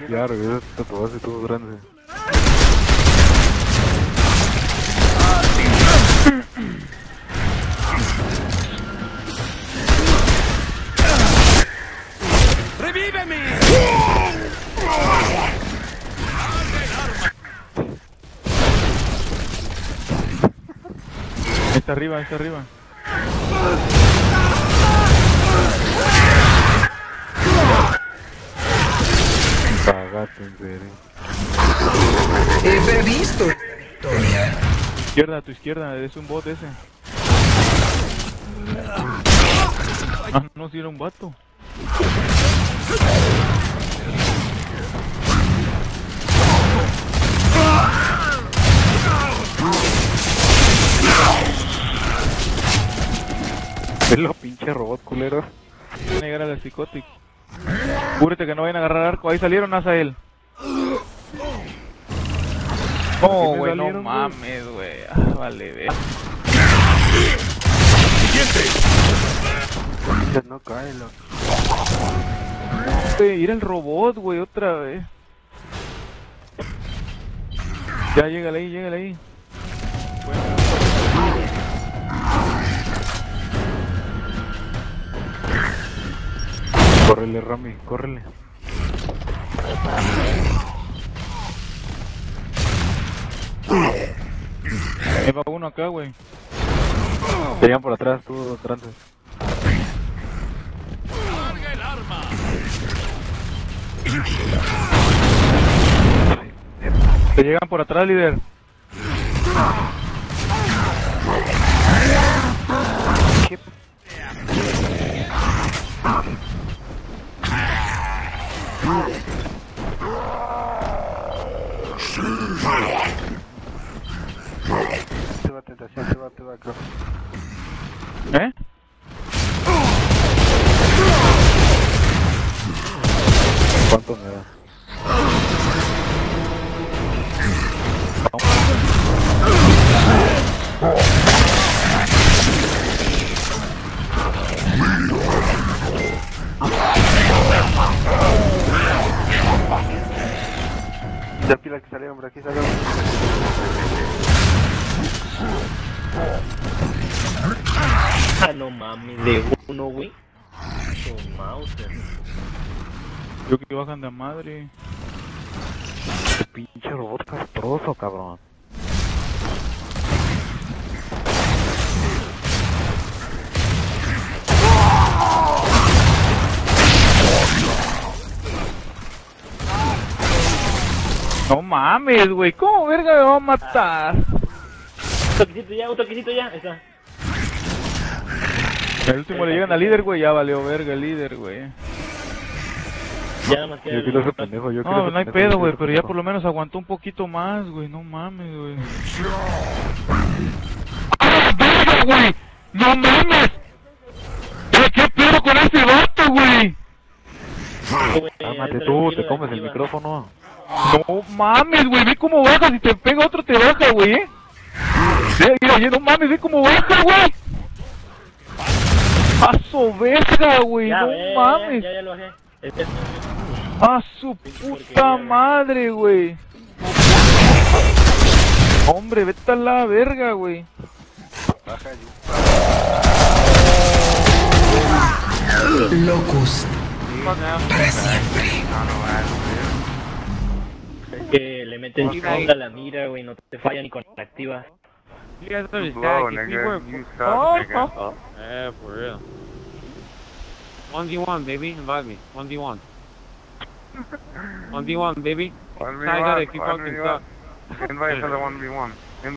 Ya, regresa tu tatuaje todo grande. ¡Revíveme! Está arriba, está arriba. Cagaste, en serio. He visto victoria. Izquierda, a tu izquierda, es un bot ese. Ah, no, si era un vato. Es lo pinche robot culero. Van a llegar a la psicótica. Cúbrete que no vayan a agarrar arco. Ahí salieron, Azael. No, güey, no mames, güey. Ah, vale, ve. No cae, loco. Ir el robot, güey, otra vez. Ya, llégale ahí, llégale ahí. Córrele, Rami, córrele. Va uno acá, güey. Te llegan por atrás, tú, trances. ¡Carga el arma! Te llegan por atrás, líder. ¿Qué? Se va, creo. ¿Eh? ¿Cuánto me da? Ya pila que salieron, por aquí salieron. Ah, no mames, de uno, güey. Su mouse. Yo que bajan de madre. Qué pinche robot castroso, cabrón. No mames, güey. ¿Cómo verga me va a matar? Un toquecito ya, ahí está. El último le llegan al líder, güey. Ya valió verga el líder, güey. Ya nada más queda. Yo quiero ese pendejo, yo quiero No, ese no hay pendejo, pedo, güey. yo quiero Pero ese ya pendejo. por lo menos aguantó un poquito más, güey. No mames, güey. ¡Ah, güey! ¡No mames! ¿Qué pedo con este vato, güey? Cálmate tú, te comes el micrófono. No mames, güey. Ve cómo baja. Si te pega otro, te baja, güey. Mira, no mames. Ve cómo baja, güey. A su verga, güey. No mames. Ya lo bajé. A su puta madre, güey. Hombre, vete a la verga, güey. Locust. Para siempre. Que le meten onda a la mira, güey. No te falla ni con la activa. You guys understand? If we were... Yeah, for real. 1v1, baby. Invite me. 1v1. 1v1, baby. 1v1, I gotta keep fucking stuck. Invite for the 1v1.